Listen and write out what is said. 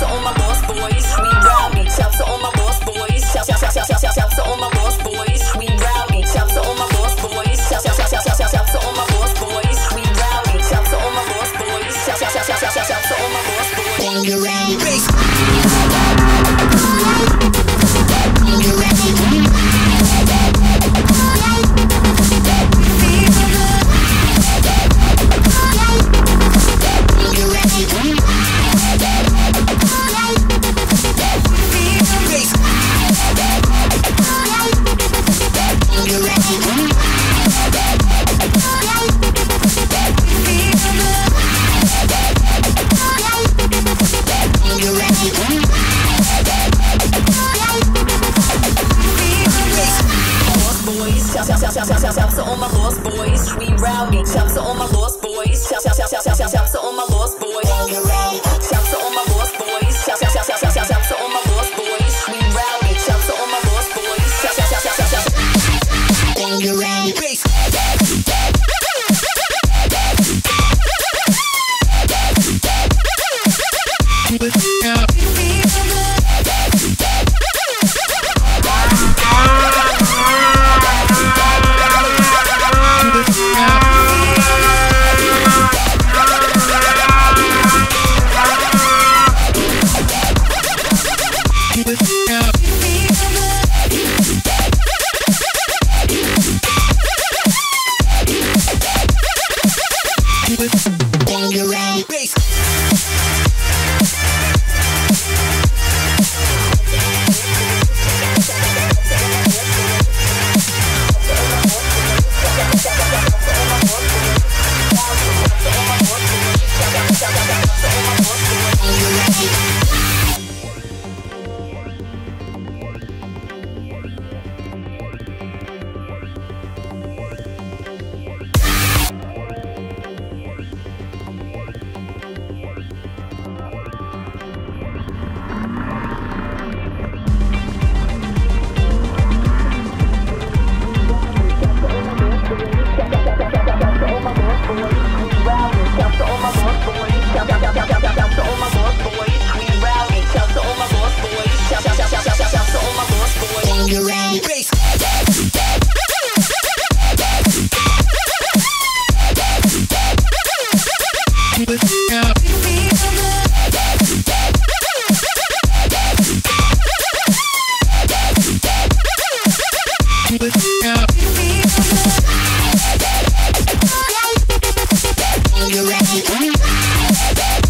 to all my lost boys, we rowdy. Shout to all my lost boys. Shout to all my lost boys, we rowdy. Shout to all my lost boys. Shout to all my lost boys, we rowdy. Shout to all my lost boys. Shout to all my lost boys. When you're ready, bass. Shout to all my lost boys, we rowdy. Shout to all my lost boys. Shout to all my lost boys. Shout to all my lost boys. Shout to all my lost boys, we rowdy. Shout to all my lost boys. When you're ready, bass. When you're ready, bass. When you're ready, bass. When you're ready,